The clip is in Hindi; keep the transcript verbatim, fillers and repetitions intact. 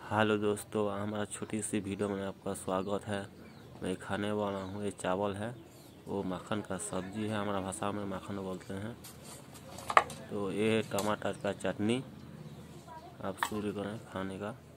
हेलो दोस्तों, हमारा छोटी सी वीडियो में आपका स्वागत है। मैं खाने वाला हूँ, ये चावल है, वो मक्खन का सब्जी है, हमारा भाषा में मक्खन बोलते हैं। तो ये टमाटर का चटनी आप शुरू करें खाने का।